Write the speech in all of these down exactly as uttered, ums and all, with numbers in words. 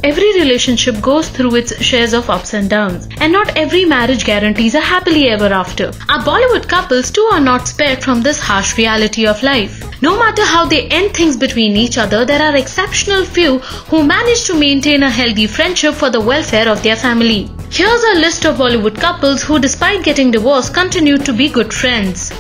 Every relationship goes through its shares of ups and downs, and not every marriage guarantees a happily ever after. Our Bollywood couples too are not spared from this harsh reality of life. No matter how they end things between each other, there are exceptional few who manage to maintain a healthy friendship for the welfare of their family. Here's a list of Bollywood couples who, despite getting divorced, continue to be good friends.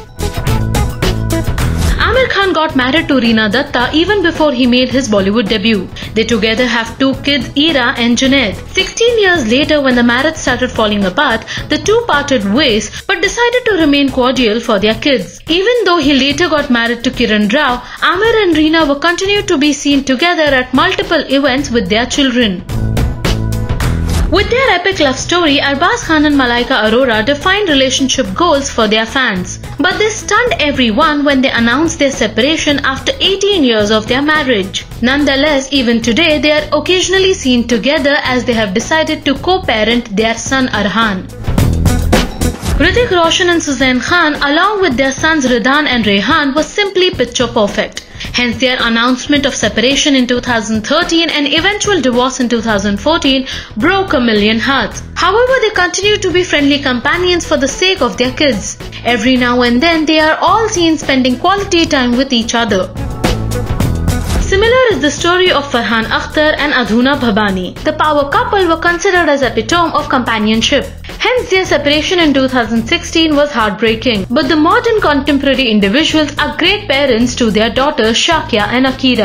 Aamir Khan got married to Reena Datta even before he made his Bollywood debut. They together have two kids, Ira and Junaid. sixteen years later, when the marriage started falling apart, the two parted ways but decided to remain cordial for their kids. Even though he later got married to Kiran Rao, Aamir and Reena were continued to be seen together at multiple events with their children. With their epic love story, Arbaz Khan and Malaika Arora defined relationship goals for their fans. But they stunned everyone when they announced their separation after eighteen years of their marriage. Nonetheless, even today, they are occasionally seen together as they have decided to co-parent their son Arhan. Hrithik Roshan and Suzanne Khan, along with their sons Ridhan and Rehan, was simply picture perfect. Hence their announcement of separation in two thousand thirteen and eventual divorce in two thousand fourteen broke a million hearts. However, they continue to be friendly companions for the sake of their kids. Every now and then, they are all seen spending quality time with each other. Similar is the story of Farhan Akhtar and Adhuna Bhabani. The power couple were considered as epitome of companionship. Hence, their separation in two thousand sixteen was heartbreaking. But the modern contemporary individuals are great parents to their daughters Shakya and Akira.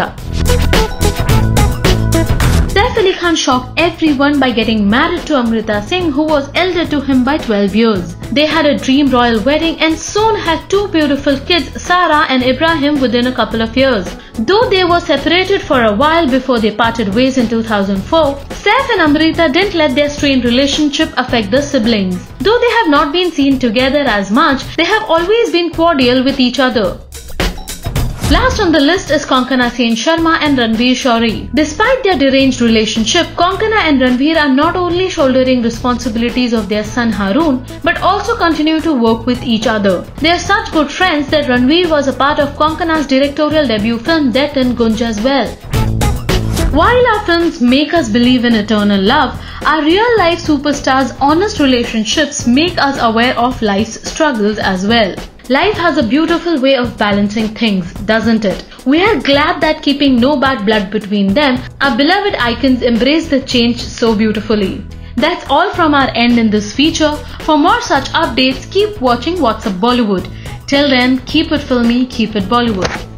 Saif Ali Khan shocked everyone by getting married to Amrita Singh, who was elder to him by twelve years. They had a dream royal wedding and soon had two beautiful kids, Sara and Ibrahim, within a couple of years. Though they were separated for a while before they parted ways in two thousand four, Saif and Amrita didn't let their strained relationship affect the siblings. Though they have not been seen together as much, they have always been cordial with each other. Last on the list is Konkona Sen Sharma and Ranveer Shorey. Despite their deranged relationship, Konkona and Ranveer are not only shouldering responsibilities of their son Haroon, but also continue to work with each other. They are such good friends that Ranveer was a part of Konkona's directorial debut film Det and Gunj as well. While our films make us believe in eternal love, our real-life superstars' honest relationships make us aware of life's struggles as well. Life has a beautiful way of balancing things, doesn't it? We are glad that keeping no bad blood between them, our beloved icons embrace the change so beautifully. That's all from our end in this feature. For more such updates, keep watching What's Up Bollywood. Till then, keep it filmy, keep it Bollywood.